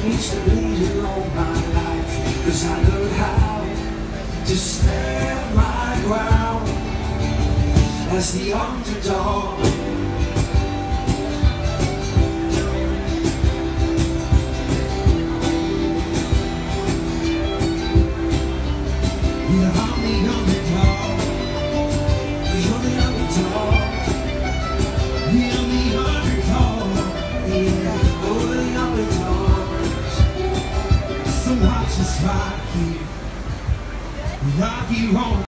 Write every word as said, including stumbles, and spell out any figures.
used to bleed it all my life, 'cause I learned how to stand my ground as the underdog. Yeah, I'm the underdog. You're the underdog. Yeah, I'm the underdog. Yeah, oh, the underdogs. So watch us rock here, rock you on.